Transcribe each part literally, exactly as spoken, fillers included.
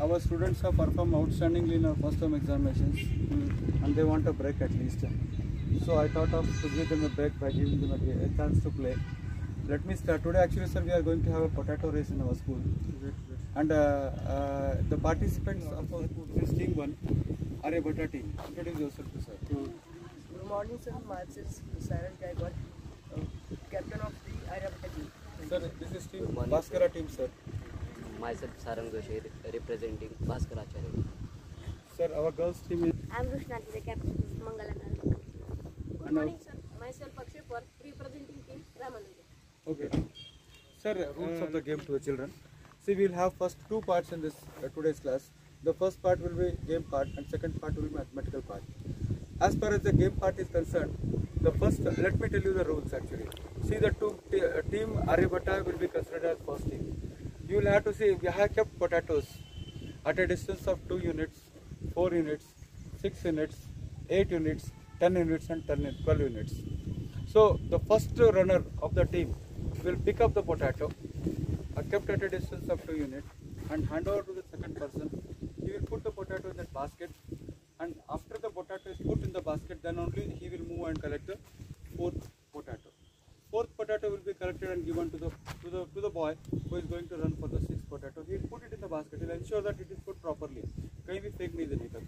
our students have performed outstandingly in our first term examinations, mm, and they want a break at least. So I thought of to give them a break by giving them a, a chance to play. Let me start. Today actually, sir, we are going to have a potato race in our school. And uh, uh, the participants of our this team one are a Bhatta team. Introduce yourself, sir. Good morning, sir. Myself is Saran Gaikwad, uh, captain of the Aryabhatta team. Sir, this is team Bhaskara team, sir. Myself Sarang Doshi, representing Bhaskara Acharya. Sir, our girls team is. I am Rushnati, the captain of Mangalanand. Good morning, sir. Myself Akshaypur, representing team Ramananda. Okay. Sir, rules of the game to the children. See, we will have first two parts in this uh, today's class. The first part will be game part and second part will be mathematical part. As far as the game part is concerned, the first, let me tell you the rules actually. See, the two uh, team Aryabhatta will be considered as first team. You will have to see, we have kept potatoes at a distance of two units, four units, six units, eight units, ten units and ten, twelve units. So, the first runner of the team will pick up the potato, are kept at a distance of two units, and hand over to the second person. He will put the potato in that basket, and after the potato is put in the basket, then only he will move and collect the fourth potato. Fourth potato will be collected and given to the to the to the boy who is going to run for the sixth potato. He will put it in the basket. He will ensure that it is put properly. कहीं भी फेंक नहीं देने का.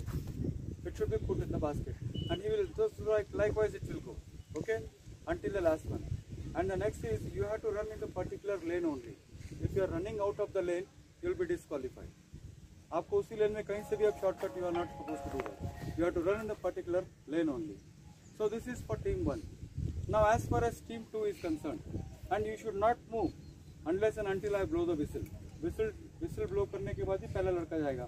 It should be put in the basket, and he will just like likewise it will go. Okay, until the last one. And the next is you have to run in the particular lane only. If you are running out of the lane, you will be disqualified. आपको उसी लेन में कहीं से भी आप shortcut, you are not supposed to do that. You have to run in the particular lane only. So this is for team one. Now as far as team two is concerned, and you should not move unless and until I blow the whistle. Whistle whistle blow करने के बाद ही पहला लड़का जाएगा.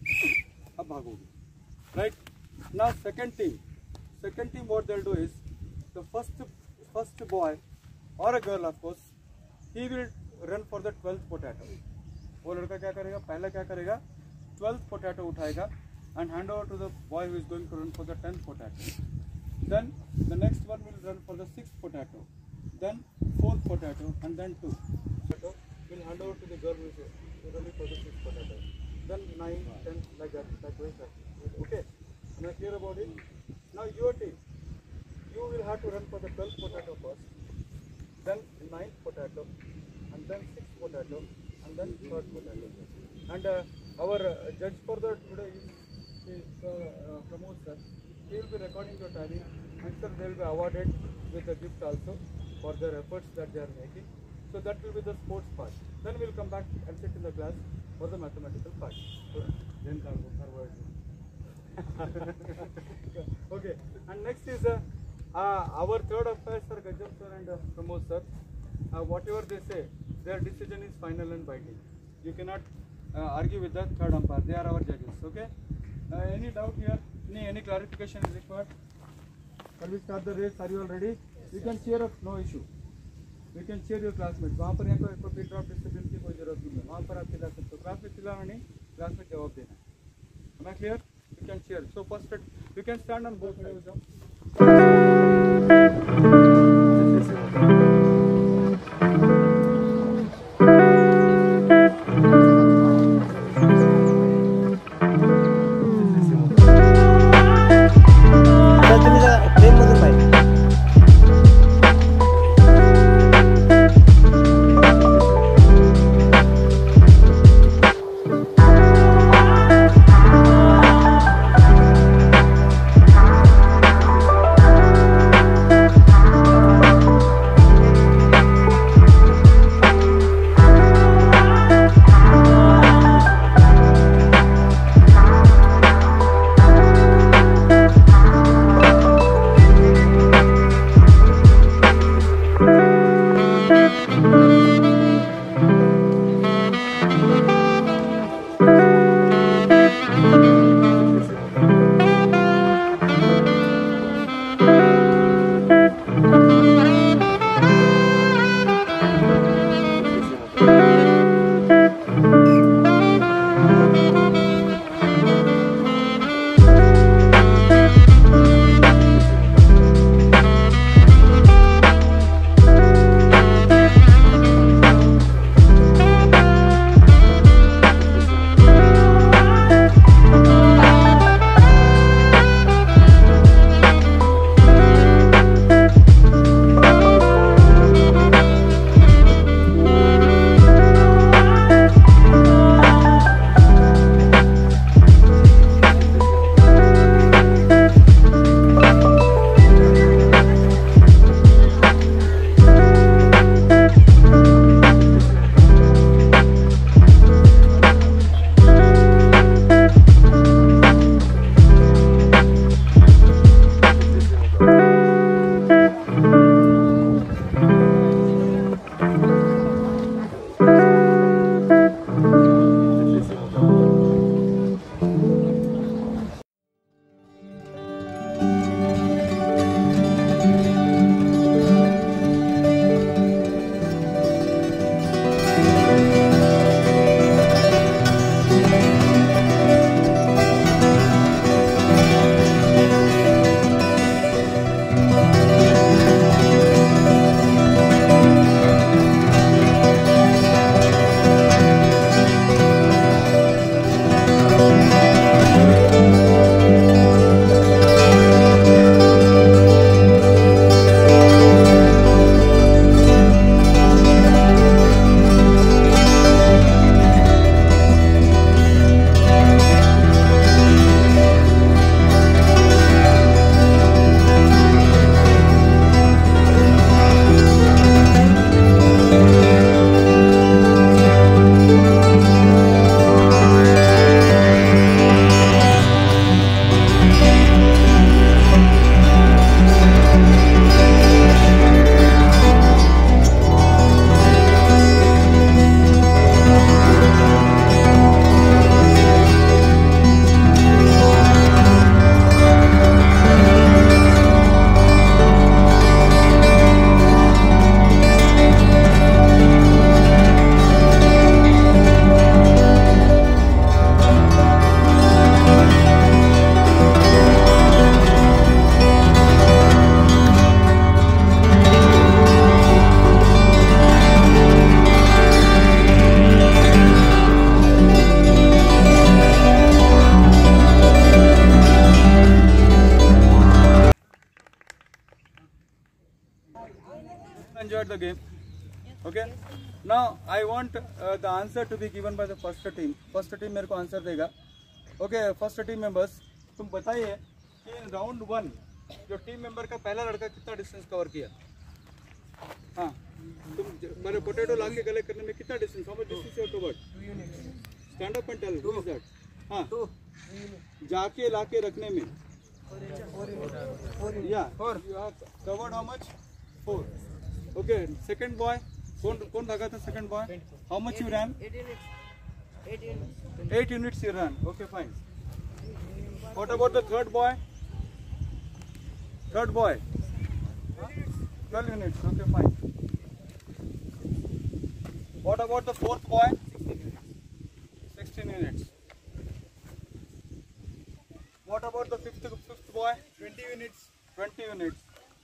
अब भागोगे. Right? Now second team. Second team what they'll do is the first first boy or a girl of course, he will run for the twelfth potato. वो लड़का क्या करेगा? पहला क्या करेगा? twelfth potato उठाएगा and hand over to the boy who is going to run for the tenth potato. Then the next one will run for the sixth potato. Then fourth potato and then two. Potato will hand over to the girl who is running for the sixth potato. Then nine, ten, like that, like that. Okay? Am I clear about it? Now your team, you will have to run for the twelfth potato first. Then ninth potato, and then sixth potato, and then third potato. And uh, our uh, judge for the today is, is uh, uh, Pramod sir. He will be recording your timing, and sir they will be awarded with a gift also for their efforts that they are making. So that will be the sports part. Then we will come back and sit in the class for the mathematical part. Then okay. And next is uh, uh, our third umpires are Gajam sir and uh, Pramod sir. Uh, whatever they say, their decision is final and binding. You cannot uh, argue with the third umpire. They are our judges. Okay. Uh, any doubt here? Any, any clarification is required? Shall we start the race? Are you all ready? You can cheer up. No issue. You can cheer your classmates. वहाँ पर यहाँ को कोई drop discipline की कोई जरूरत नहीं है. वहाँ पर आप चिल्ला सकते हो. क्लास में चिल्लाना नहीं. क्लास में जवाब देना. Am I clear? You can cheer. So first, you can stand on both sides. Now I want uh, the answer to be given by the first team. First team मेरे को answer देगा. Okay, first team members, तुम बताइए कि in round one जो team member का पहला लड़का कितना डिस्टेंस कवर किया. हाँ, तुम मेरे पोटैटो लाल के गले करने में कितना distance, how much distance you have covered? Two units. Stand up and tell. Who is that? हाँ, Two. Three units. जाके लाके रखने में. Four units. Four units. Four units. Yeah. Four. You have covered how much? Four. Okay. Second boy. कौन कौन भागा था second boy? How much you ran? Eight units. Eight units. Eight units you ran. Okay, fine. What about the third boy? Third boy. Twelve units. Okay, fine. What about the fourth boy? Sixteen units. What about the fifth fifth boy? Twenty units. Twenty units.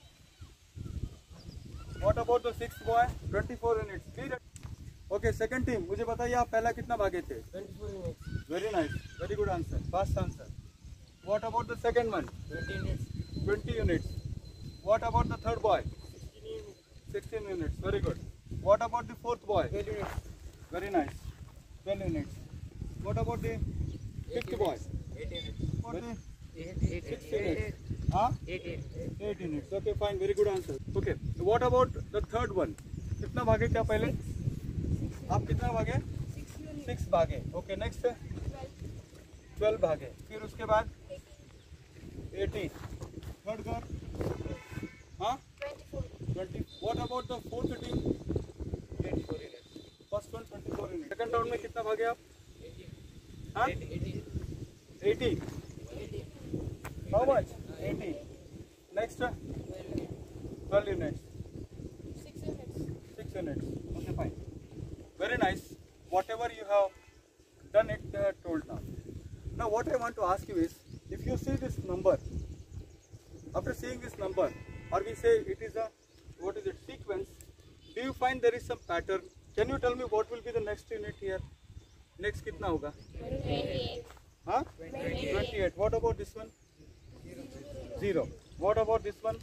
What about the sixth boy? Twenty-four units. Okay, second team. मुझे बताइए आप पहला कितना भागे थे? Twenty-four units. Very nice. Very good answer. Fast answer. What about the second one? Twenty units. Twenty units. What about the third boy? Sixteen units. Sixteen units. Very good. What about the fourth boy? Twelve units. Very nice. Twelve units. What about the fifth boy? Eight units. What the Eight. Eight. six Eight. units? Huh? Eight. Eight. Eight units. Okay, fine. Very good answer. Okay. What about the third one? कितना भागे क्या पहले? आप कितना भागे? Six भागे. Okay. Next. Twelve भागे. फिर उसके बाद eighteen. Third girl? Huh? twenty-four. Twenty. What about the fourth team? Twenty-four units. First one twenty-four units. Second round में कितना भागे आप? हाँ? Eighteen. How much? Eighteen. Next. Twelve units. Six units. Six units. Okay, fine. Very nice. Whatever you have done it, they have told now. Now, what I want to ask you is, if you see this number, after seeing this number, or we say it is a, what is it, sequence, do you find there is some pattern? Can you tell me what will be the next unit here? Next कितना होगा? twenty-eight. Huh? twenty-eight. What about this one? Zero. What about this one?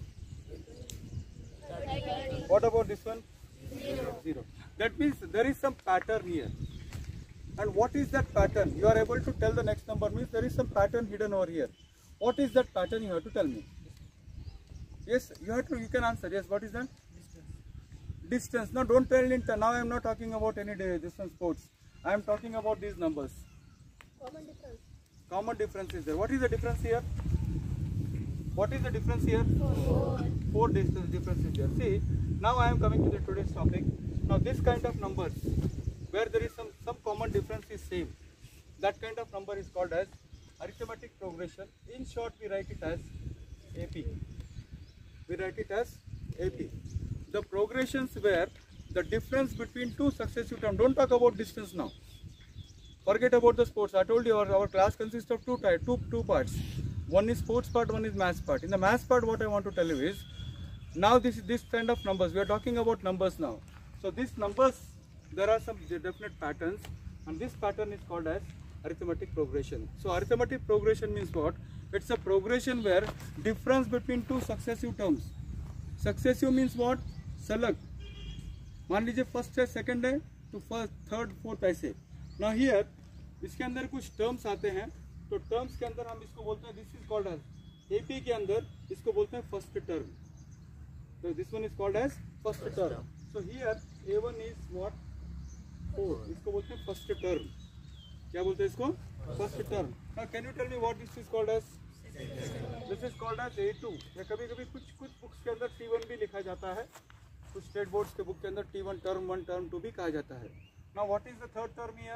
What about this one? Zero. Zero. That means there is some pattern here. And what is that pattern? You are able to tell the next number, means there is some pattern hidden over here. What is that pattern? You have to tell me. Yes, you have to. You can answer. Yes, what is that? Distance. Distance. Now don't tell in. Now I am not talking about any distance sports. I am talking about these numbers. Common difference. Common difference is there. What is the difference here? What is the difference here? Four. Four distance difference is there. See, now I am coming to the today's topic. Now this kind of numbers, where there is some some common difference is same, that kind of number is called as arithmetic progression. In short, we write it as A P. We write it as A P. The progressions where the difference between two successive terms. Don't talk about distance now. Forget about the sports. I told you our, our class consists of two types, two two parts. One is sports part, one is maths part. In the maths part, what I want to tell you is, now this this kind of numbers. We are talking about numbers now. So these numbers, there are some definite patterns, and this pattern is called as arithmetic progression. So arithmetic progression means what? It's a progression where difference between two successive terms. Successive means what? Select. मान लीजिए first है, second है, तो first, third, fourth ऐसे. ना here इसके अंदर कुछ टर्म्स आते हैं, तो टर्म्स के अंदर हम इसको बोलते हैं, this is called as AP के अंदर इसको बोलते हैं फर्स्ट टर्म. तो this one is called as first term. So here a one is what? Four. इसको बोलते हैं फर्स्ट टर्म. क्या बोलते हैं इसको? First term. Now can you tell me what this is called as? This is called as a two. या कभी कभी कुछ कुछ बुक्स के अंदर टी वन भी लिखा जाता है, कुछ स्टेट बोर्ड्स के बुक के अंदर T one term one term two भी कहा जाता है. Now what is the third term here?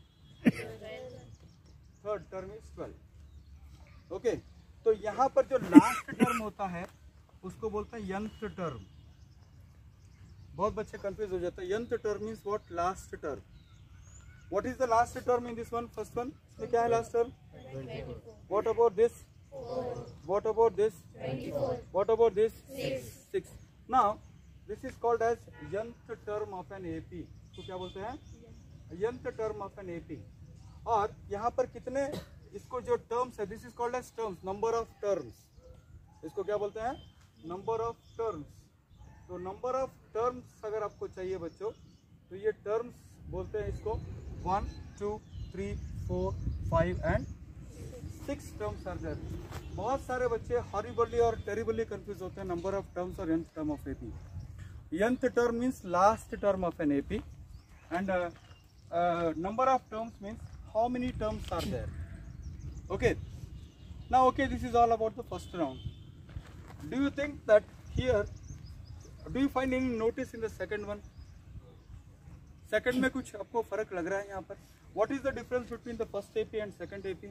Third term is twelve. Okay, तो यहाँ पर जो लास्ट टर्म होता है उसको बोलते हैं यंथ टर्म. बहुत बच्चे कंफ्यूज हो जाते हैं. Nth term means what? Last term. What is the last term in this one? First one इसमें क्या है last term? What about this? What about this? What about this? Six. Now this is called as nth term of an AP. तो क्या बोलते हैं? Nth term of an AP. और यहाँ पर कितने, इसको जो टर्म्स है, this is called as terms, number of terms. इसको क्या बोलते हैं? Number of terms. तो नंबर ऑफ टर्म्स अगर आपको चाहिए बच्चों, तो ये टर्म्स बोलते हैं इसको one two three four five and six terms are there. बहुत सारे बच्चे हॉरिबली और टेरिबली कंफ्यूज होते हैं नंबर ऑफ टर्म्स और nth term of AP. nth term means last term of an AP and number of terms means how many terms are there. Okay, now okay, this is all about the first round. Do you think that here, do you find any notice in the second one? Second में कुछ आपको फर्क लग रहा है यहाँ पर? What is the difference between the first A P and second A P?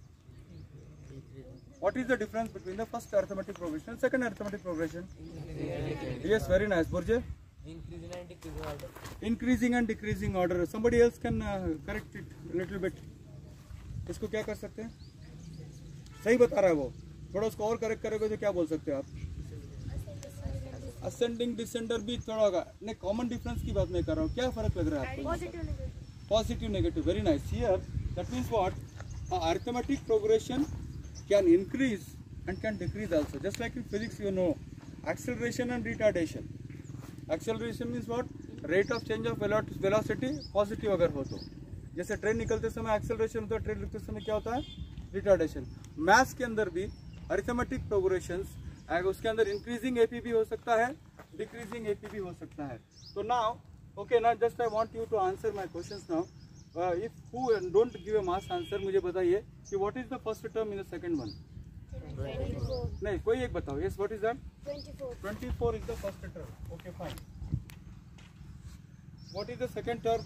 What is the difference between the first arithmetic progression and second arithmetic progression? Yes, very nice. Burje? Increasing and decreasing order. Increasing and decreasing order. Somebody else can uh, correct it a little bit. इसको क्या कर सकते हैं? सही बता रहा है वो. थोड़ा उसको और करेक्ट करोगे तो क्या बोल सकते हो आप? असेंडिंग डिसेंडर भी थोड़ा होगा. नहीं, कॉमन डिफरेंस की बात नहीं कर रहा हूँ. क्या फर्क लग रहा है आपको? Positive negative. Very nice. Here that means what? Arithmetic progression can increase and can decrease also. Just like in physics, you know, acceleration and retardation. Acceleration means what? Rate of change of velocity positive अगर हो तो. जैसे train निकलते समय acceleration होता है, train रुकते समय क्या होता है? Retardation. मैथ्स के अंदर भी arithmetic progressions, उसके अंदर increasing A P भी हो सकता है, decreasing A P भी हो सकता है. So now, okay, now just I want you to answer my questions now. Uh, if who don't give a mass answer, मुझे बताइए कि what is the first term in the second one? twenty-four. नहीं, कोई एक बताओ. Yes, what is that? twenty-four. twenty-four is the first term. Okay, fine. What is the second term?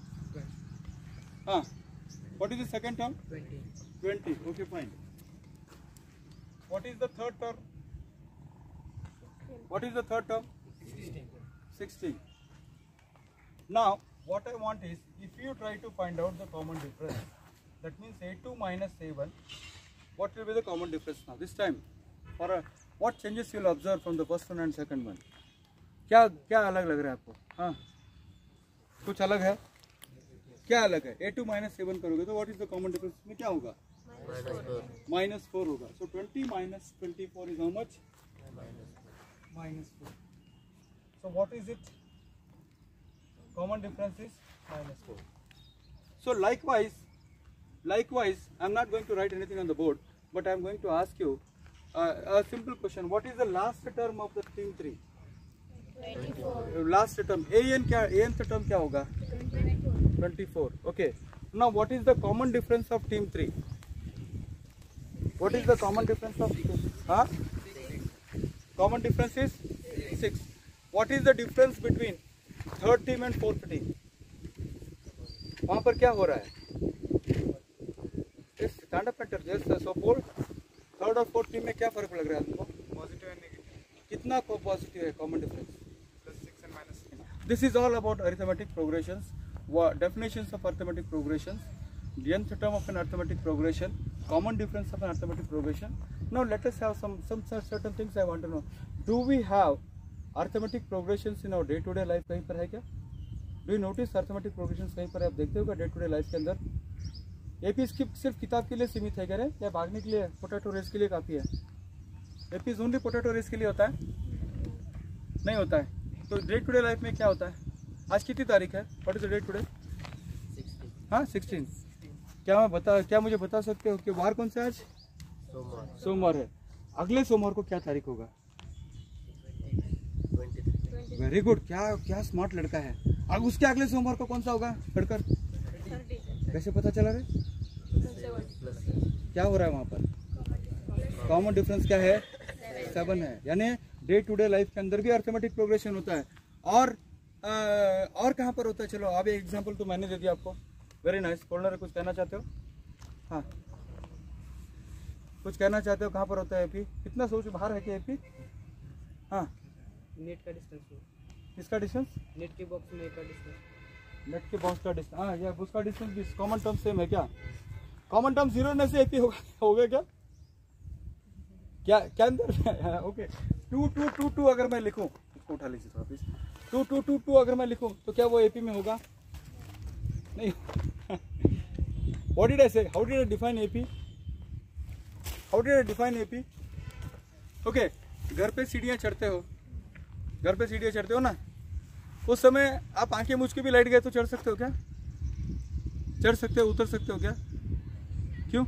हाँ. What is the second term? twenty. twenty. Okay, fine. What is the third term? What is the third term? sixteen. sixteen. Now, what I want is, if you try to find out the common difference, that means A two minus A one, what will be the common difference now? This time, for a, what changes you will observe from the first one and second one? क्या क्या अलग लग रहा है आपको? हाँ, कुछ अलग है? क्या अलग है? A two minus A one करोगे तो what is the common difference में क्या होगा? Minus four होगा. So twenty minus twenty-four is how much? Minus four. So what is it? Common difference is minus four. So likewise, likewise, I am not going to write anything on the board, but I am going to ask you uh, a simple question. What is the last term of the team three? twenty-four. Last term. A n क्या? A nth term क्या होगा? twenty-four. Okay. Now what is the common difference of team three? What is the common difference of? Huh? Common difference is six. What is the difference between third team and fourth team? वहाँ पर क्या हो रहा है? Stand up and so four third और fourth team में क्या फर्क लग रहा है आपको? Positive and negative. कितना को पॉजिटिव है? Common difference plus six and minus six. This is all about arithmetic progressions. Definitions of arithmetic progressions, nth term of an arithmetic progression, common difference of an arithmetic progression. Now let us have some some certain things I want to know. Do we have arithmetic progressions in our day to day life? कहीं पर है क्या? Do you notice arithmetic progressions कहीं पर आप देखते हो क्या डे टू डे लाइफ के अंदर? एपी सिर्फ किताब के लिए सीमित है क्या रे? या भागने के लिए, पोटैटो रेस के लिए काफ़ी है? एपी ओनली पोटैटो रेस के लिए होता है? नहीं होता है. तो डे टू डे लाइफ में क्या होता है? आज कितनी तारीख है? What is the day today? हाँ, सिक्सटीन. क्या मैं बता क्या मुझे बता सकते हो कि वार कौन सा आज? सोमवार. सोमवार है. अगले सोमवार को क्या तारीख होगा? Very good. क्या क्या स्मार्ट लड़का है. अब उसके अगले सोमवार को कौन सा होगा? लड़कर कैसे पता चला रे? क्या हो रहा है वहाँ पर? कॉमन डिफरेंस क्या है? सेवन है. यानी डे टू डे लाइफ के अंदर भी अरिथमेटिक प्रोग्रेशन होता है. और आ, और कहाँ पर होता है? चलो अब एक एग्जांपल तो मैंने दे दिया आपको. Very nice. कोलर कुछ कहना चाहते हो? हाँ, कुछ कहना चाहते हो? कहाँ पर होता है एपी? कितना सोच बाहर है कि एपी? हाँ, नेट का डिस्टेंस. किसका डिस्टेंस? नेट के बॉक्स में का डिस्टेंस. नेट के बॉक्स का डिस्टेंस. हाँ, या उसका डिस्टेंस भी कॉमन टर्म सेम है क्या? कॉमन टर्म जीरो में से एपी होगा हो गया क्या? क्या क्या अंदर? Okay. Two two two two अगर मैं लिखूँ, इसको उठा लीजिए थोड़ा please. Two two two two अगर मैं लिखूँ तो क्या वो एपी में होगा? नहीं. What did I say? How did I define A P? How did I define A P? Okay, घर पे सीढ़ियाँ चढ़ते हो, घर पे सीढ़ियाँ चढ़ते हो ना, उस समय आप आंखें मूझ के भी लाइट गए तो चढ़ सकते हो क्या? चढ़ सकते हो, उतर सकते हो क्या? क्यों?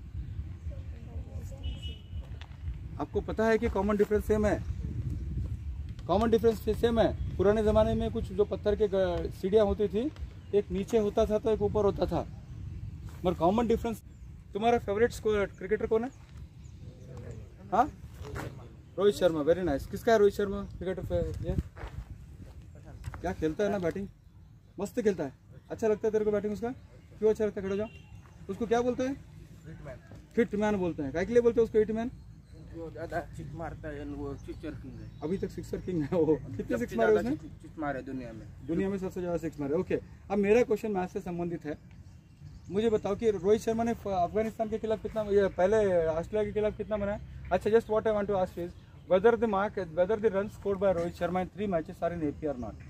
आपको पता है कि कॉमन डिफरेंस सेम है, कॉमन डिफरेंस सेम है। पुराने ज़माने में कुछ जो पत्थर के सीढ़ियाँ होती थी, एक नीचे होता था तो एक ऊपर होता था, मगर कॉमन डिफरेंस। तुम्हारा फेवरेट क्रिकेटर कौन है? हाँ, रोहित शर्मा, वेरी नाइस। किसका है रोहित शर्मा क्रिकेटर? ये क्या खेलता है ना, बैटिंग मस्त खेलता है। अच्छा लगता है तेरे को बैटिंग उसका? क्यों अच्छा लगता है? खड़े हो जाओ। उसको क्या बोलते हैं? फिट मैन बोलते हैं। क्या के लिए बोलते हैं उसको हिट मैन? वो ज्यादा सिक्स मारता है, वो सिक्सर किंग है। अभी तक सिक्सर किंग है वो। कितने सिक्स मारे उसने? सिक्स मारे दुनिया में, दुनिया में सबसे ज्यादा सिक्स मारे। ओके, अब मेरा क्वेश्चन मैच से संबंधित है। मुझे बताओ कि रोहित शर्मा ने अफगानिस्तान के खिलाफ कितना, ये पहले ऑस्ट्रेलिया के खिलाफ कितना बनाया? अच्छा, just what I want to ask is whether the mark whether the run scored by Rohit Sharma in three matches are in AP और नॉट?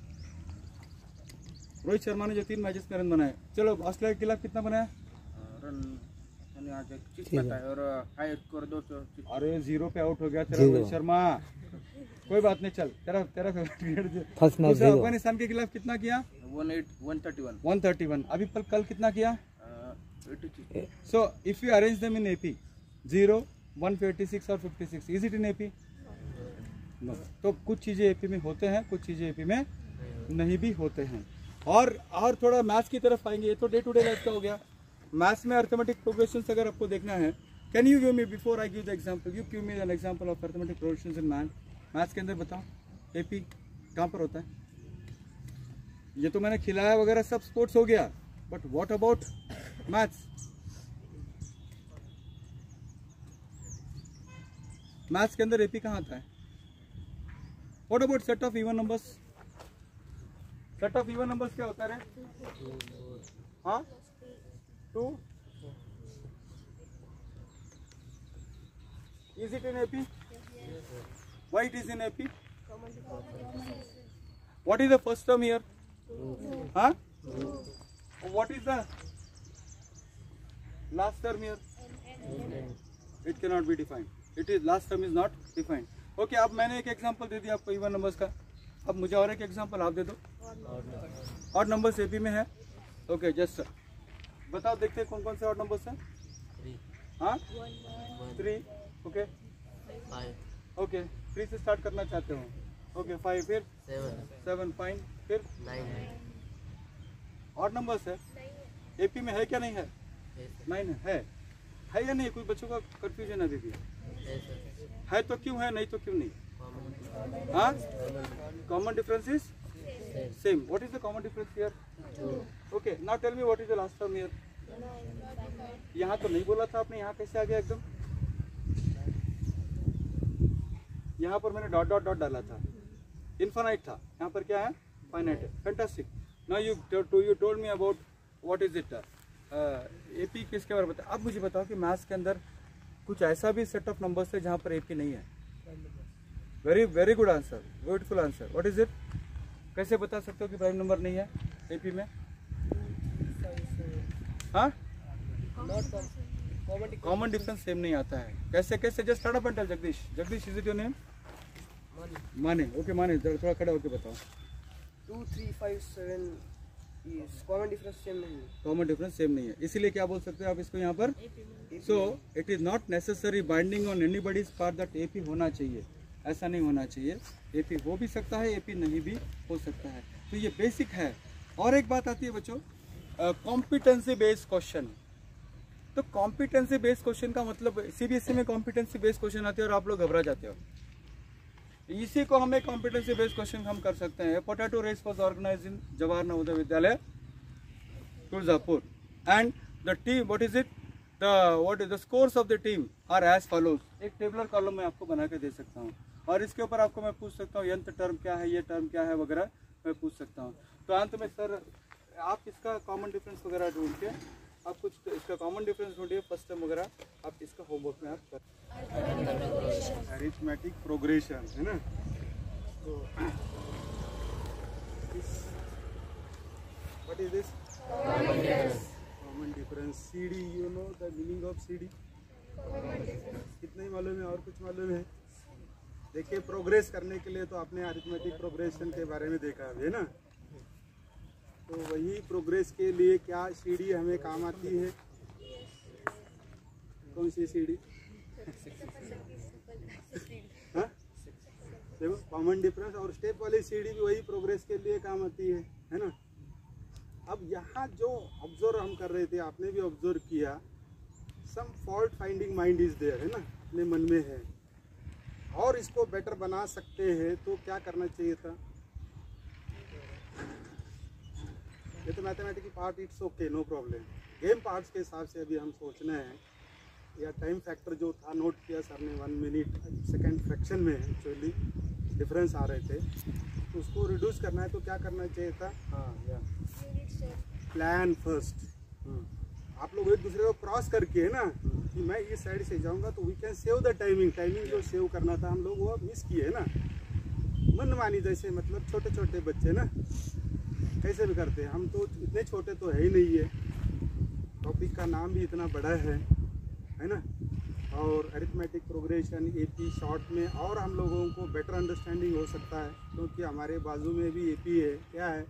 रोहित शर्मा ने जो तीन मैचेस में रन बनाए, चलो ऑस्ट्रेलिया के खिलाफ कितना बनाया रन? आज सिक्स पता है और हाई स्कोर दो सौ। अरे जीरो पे आउट हो गया तेरा रोहित शर्मा। कोई बात नहीं, चल तेरा तेरा फर्स्ट मैच जीरो। अफगानिस्तान के खिलाफ कितना किया? One eight one thirty one one thirty one. अभी कल कल कितना किया? Eighty. So if you arrange them in AP, zero, one eighty six और fifty six, is it in AP? No. तो कुछ चीजें एपी में होते हैं, कुछ चीजें एपी में नहीं भी होते हैं। और और थोड़ा मैथ्स की तरफ आएंगे। ये तो डे टू डे लाइफ का हो गया। मैथ्स में अर्थमेटिक प्रोग्रेशंस अगर आपको देखना है, can you give me before I give the example, you give me an example of arithmetic progressions in math. Maths के अंदर बताओ एपी कहाँ पर होता है? ये तो मैंने खिलाया वगैरह सब स्पोर्ट्स हो गया, but what about maths? Maths के अंदर एपी कहाँ आता है? What about set of even numbers? Set of even numbers क्या होता है? हाँ, two. Is it in A P? Why it is in A P? What is the first term here? Huh? What is the last term here? It cannot be defined. It is last term is not defined. Okay, अब मैंने एक example दे दिया आपको even numbers का। अब मुझे और एक एग्जांपल आप दे दो। और नंबर्स एपी में है। ओके, जस्ट बताओ, देखते हैं कौन कौन से और नंबर्स हैं। हाँ, थ्री। ओके ओके, थ्री से स्टार्ट करना चाहते हो। ओके, फाइव, फिर सेवन, फाइन, फिर नाइन। और नंबर्स है एपी में है क्या? नहीं है? नाइन है, है या नहीं? कुछ बच्चों का कंफ्यूजन अभी भी है तो क्यों है, नहीं तो क्यों नहीं? हाँ, common difference is same. What is the common difference here? Okay, now tell me what is the last term here? यहाँ तो नहीं बोला था आपने, यहाँ कैसे आ गया एकदम? यहाँ पर मैंने डॉट डॉट डॉट डाला था, इनफाइनाइट था। यहाँ पर क्या है? फाइनाइट है। Fantastic. Now you too you told me about what is it AP किसके बारे में बता। अब मुझे बताओ कि मैथ्स के अंदर कुछ ऐसा भी सेट ऑफ नंबर्स है जहाँ पर एपी नहीं है। Very very good answer, beautiful answer. What is it? कैसे बता सकते हो कि प्राइम नंबर नहीं है एपी में? हाँ, कॉमन डिफरेंस सेम नहीं आता है। कैसे कैसे? Just start up and tell. Jagdish, Jagdish is it your name? Mane. Okay Mane, थोड़ा खड़ा होके बताओ। Two three five seven common difference same नहीं है। कॉमन डिफरेंस सेम नहीं है, इसीलिए क्या बोल सकते हो आप इसको यहाँ पर? So it is not necessary binding on anybody's part that AP होना चाहिए। ऐसा नहीं होना चाहिए। एपी हो भी सकता है, एपी नहीं भी हो सकता है। तो ये बेसिक है। और एक बात आती है बच्चों, कॉम्पिटेंसी बेस्ड क्वेश्चन। तो कॉम्पिटेंसी बेस्ड क्वेश्चन का मतलब, सीबीएसई में कॉम्पिटेंसी बेस्ड क्वेश्चन आते हैं और आप लोग घबरा जाते हो। इसी को हमें कॉम्पिटेंसी बेस्ड क्वेश्चन हम कर सकते हैं। Potato race was organised in Jawahar Navodaya Vidyalaya Tuljapur and the team, what is it, the what is the scores of the team are as follows. एक टेबलर कॉलम में आपको बना के दे सकता हूँ और इसके ऊपर आपको मैं पूछ सकता हूँ यंत्र टर्म क्या है, ये टर्म क्या है वगैरह मैं पूछ सकता हूँ। तो अंत में सर आप इसका कॉमन डिफरेंस वगैरह ढूंढ के आप कुछ इसका कॉमन डिफरेंस ढूंढिए फर्स्ट टर्म वगैरह, आप इसका होमवर्क में आप कर। अरिथमेटिक प्रोग्रेशन है ना। तो what is this? Common difference. CD, you know the meaning of CD? कितना ही मालूम है और कुछ मालूम है? देखिए प्रोग्रेस करने के लिए तो आपने अरिथमेटिक प्रोग्रेशन के बारे में देखा है ना, तो वही प्रोग्रेस के लिए क्या सीढ़ी हमें काम आती है? कौन सी सीढ़ी? हाँ, देखो कॉमन डिफरेंस और स्टेप वाली सीढ़ी भी वही प्रोग्रेस के लिए काम आती है, है ना। अब यहाँ जो ऑब्जर्व हम कर रहे थे, आपने भी ऑब्जर्व किया, some fault finding mind is there, है ना, अपने मन में है और इसको बेटर बना सकते हैं, तो क्या करना चाहिए था? ये तो mathematics part it's okay, no problem. Game parts के हिसाब से अभी हम सोचना है, या टाइम फैक्टर जो था नोट किया सर ने, वन मिनट सेकेंड फ्रैक्शन में एक्चुअली डिफरेंस आ रहे थे, तो उसको रिड्यूस करना है तो क्या करना चाहिए था? हाँ, या प्लान फर्स्ट। आप लोग एक दूसरे को क्रॉस करके, है ना, कि मैं इस साइड से जाऊंगा तो we can save the timing. Timing जो सेव करना था हम लोग वो मिस किए, है ना, मनमानी जैसे, मतलब छोटे छोटे बच्चे ना कैसे भी करते हैं, हम तो इतने छोटे तो है ही नहीं है, टॉपिक का नाम भी इतना बड़ा है है ना। और अरिथमेटिक प्रोग्रेशन एपी शॉर्ट में और हम लोगों को बेटर अंडरस्टैंडिंग हो सकता है, क्योंकि हमारे बाजू में भी एपी है। क्या है?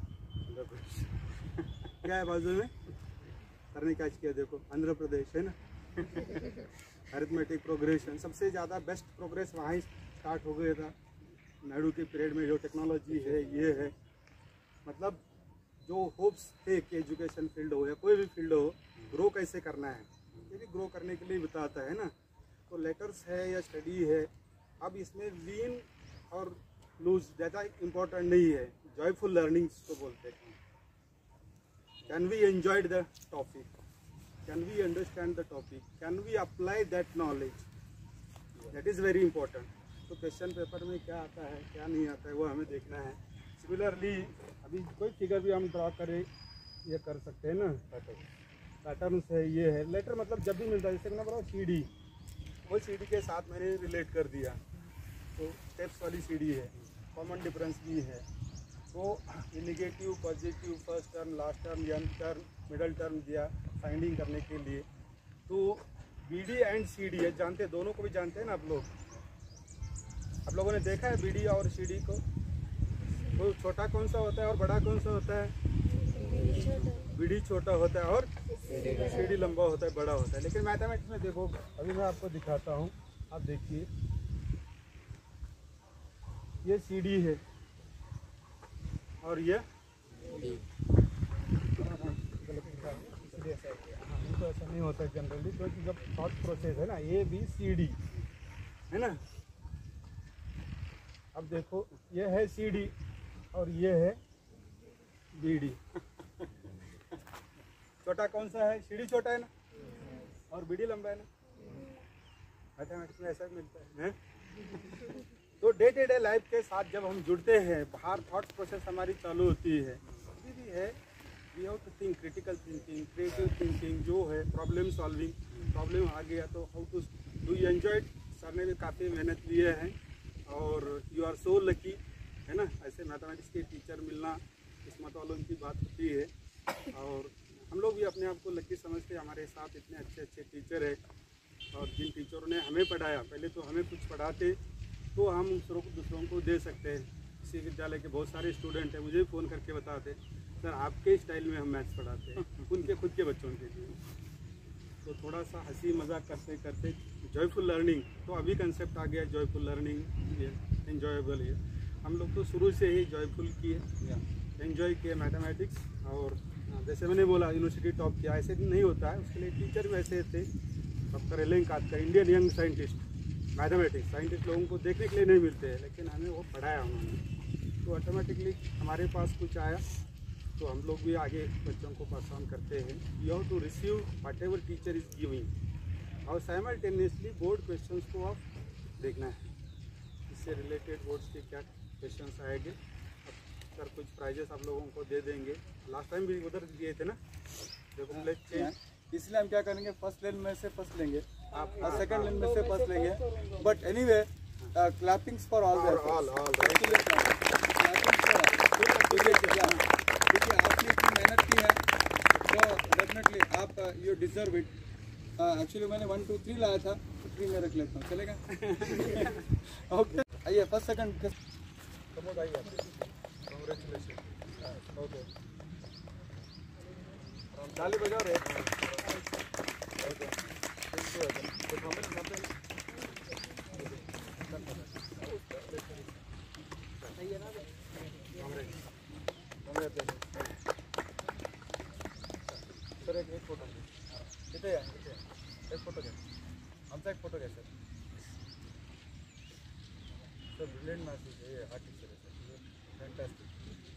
क्या है बाजू में? करने क्या किया, देखो आंध्र प्रदेश, है ना। अरिथमेटिक प्रोग्रेशन सबसे ज़्यादा बेस्ट प्रोग्रेस वहाँ ही स्टार्ट हो गया था, नायडू के पीरियड में। जो टेक्नोलॉजी है ये है, मतलब जो होप्स थे कि एजुकेशन फील्ड हो या कोई भी फील्ड हो, ग्रो कैसे करना है, ये भी ग्रो करने के लिए बताता है ना। तो लेटर्स है या स्टडी है, अब इसमें लीन और लूज ज़्यादा इम्पोर्टेंट नहीं है, जॉयफुल लर्निंग्स को बोलते हैं। Can we enjoy the topic, can we understand the topic, can we apply that knowledge, that is very important. तो क्वेश्चन पेपर में क्या आता है क्या नहीं आता है वो हमें देखना है। सिमिलरली अभी कोई फिगर भी हम ड्रा करें, ये कर सकते हैं ना, पैटर्न है, ये है लेटर, मतलब जब भी मिलता है, जैसे ना बोला सीढ़ी, वो सीढ़ी के साथ मैंने रिलेट कर दिया, तो स्टेप्स वाली सीढ़ी है, कॉमन डिफरेंस भी है। तो negative positive first term last term and term middle term दिया फाइंडिंग करने के लिए। तो B D and C D है, जानते हैं, दोनों को भी जानते हैं ना आप लोग। आप लोगों ने देखा है बी डी और सी डी को, तो छोटा कौन सा होता है और बड़ा कौन सा होता है? बी डी छोटा होता है और सी डी लंबा होता है, बड़ा होता है। लेकिन मैथमेटिक्स में देखो, अभी मैं आपको दिखाता हूँ, आप देखिए, ये सी डी है और ये तो ऐसा नहीं होता है जनरली, क्योंकि जब थॉट प्रोसेस है ना, ए बी सी डी है ना। अब देखो ये है सी डी और ये है बी डी। छोटा कौन सा है? सी डी छोटा है ना, और बी डी लंबा है ना। मैथमेटिक्स में ऐसा मिलता है, है? तो डे टू डे लाइफ के साथ जब हम जुड़ते हैं, बाहर थॉट प्रोसेस हमारी चालू होती है, अभी भी है, we have to think, critical thinking, creative thinking जो है, प्रॉब्लम सॉल्विंग। प्रॉब्लम आ गया तो how to do you enjoy. Sir ने भी काफ़ी मेहनत लिए हैं और यू आर सो लकी, है ना। ऐसे मैथमेटिक्स के टीचर मिलना किस्मत वालों की बात होती है, और हम लोग भी अपने आप को लकी समझते हैं, हमारे साथ इतने अच्छे अच्छे टीचर हैं। और जिन टीचरों ने हमें पढ़ाया, पहले तो हमें कुछ पढ़ाते तो हम दूसरों को दूसरों को दे सकते हैं। इसी विद्यालय के बहुत सारे स्टूडेंट हैं, मुझे भी फ़ोन करके बताते, सर आपके स्टाइल में हम मैथ्स पढ़ाते हैं, उनके खुद के बच्चों के लिए। तो थोड़ा सा हंसी मजाक करते करते जॉयफुल लर्निंग, तो अभी कंसेप्ट आ गया जॉयफुल लर्निंग, ये एन्जॉयबल है। हम लोग तो शुरू से ही जॉयफुल किए, एंजॉय किए मैथमेटिक्स। और जैसे मैंने बोला यूनिवर्सिटी टॉप किया, ऐसे नहीं होता है, उसके लिए टीचर भी ऐसे थे। डॉक्टर एलेंकात, Indian young scientist mathematics, scientist लोगों को देखने के लिए नहीं मिलते हैं, लेकिन हमें वो पढ़ाया उन्होंने, तो ऑटोमेटिकली हमारे पास कुछ आया, तो हम लोग भी आगे बच्चों को पास ऑन करते हैं। You have to receive whatever teacher is giving, और साइमल्टेनियसली बोर्ड क्वेश्चंस को आप देखना है, इससे रिलेटेड बोर्ड्स के क्या क्वेश्चंस आएंगे। अब सर कुछ प्राइजेस आप लोगों को दे देंगे, लास्ट टाइम भी उधर दिए थे ना, देखो प्लेस चेंज। इसलिए हम क्या करेंगे, फर्स्ट लेन में से फर्स्ट लेंगे, आप सेकंड लेन में से फर्स्ट लेंगे, but anyway clappings for all all all देखिए आपने इतनी मेहनत की है, तो डेफिनेटली आप यू डिजर्व इट। एक्चुअली मैंने वन टू थ्री लाया था, स्क्रीन में रख लेता हूँ, चलेगा? ओके, आइए फर्स्ट सेकंड कमोड आइए, कांग्रेचुलेशन। ओके, ताली बजाओ रे। ओके, सर एक एक फोटो इथे या इथे एक फोटो घ्या, आमचा एक फोटो घ्या सर। सर ब्रिलियंट मॅसेज हे आर्टिस्ट आहे सर, फॅन्टास्टिक।